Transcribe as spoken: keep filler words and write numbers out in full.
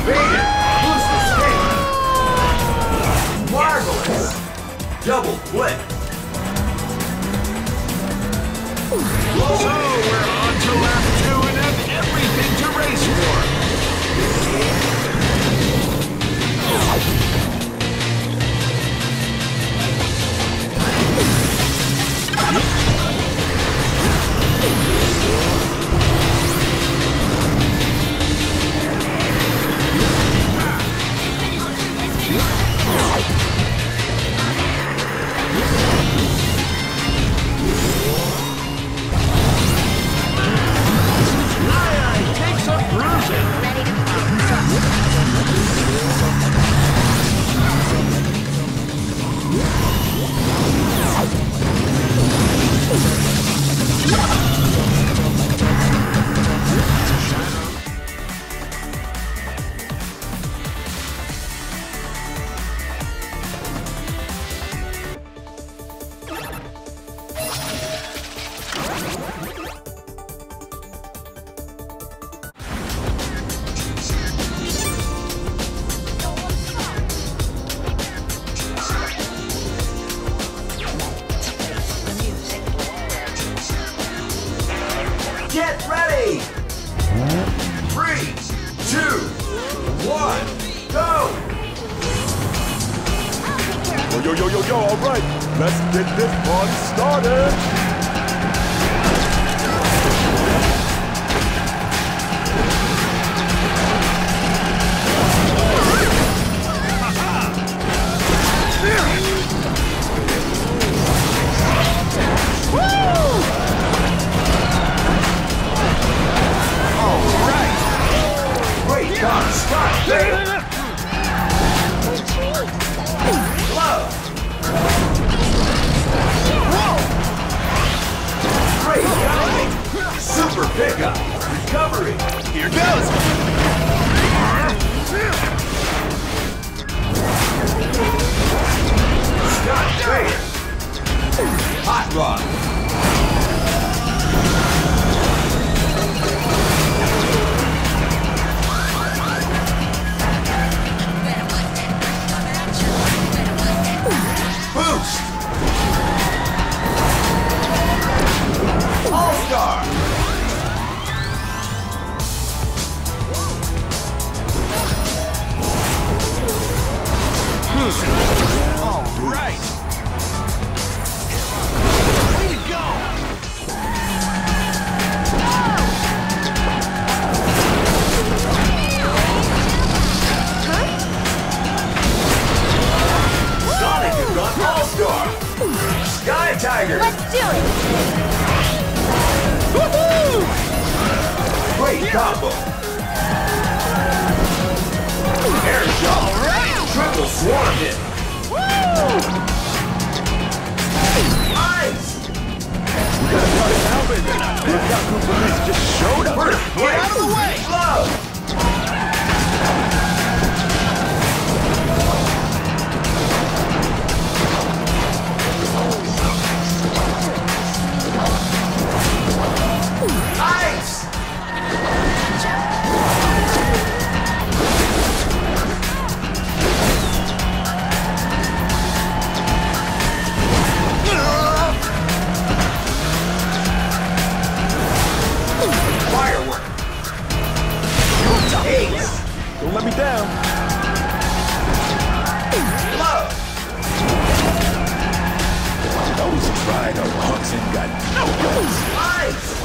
Evaded! Boost escape! Marvelous! Double flip! So we're on to lap two and have everything to race for. Get ready! Three, two, one, go! Yo, yo, yo, yo, yo, all right. Let's get this party started. Great God, stop there! Love! Great timing! Super pickup! Recovery! Here goes! Scott Bayer! Hot Rod! Boost! All-Star! All right! Way to go! Sonic has gone All-Star! Sky Tiger! Let's do it! Woohoo! Great combo! Air shot! Triple swarm hit! Nice! We gotta start it now, baby. The Yaku police just showed up. First Get out of the place! way! Love! Nice! Firework! Ace! Don't let me down. Love! Those dried up punks ain't got no guts. Nice!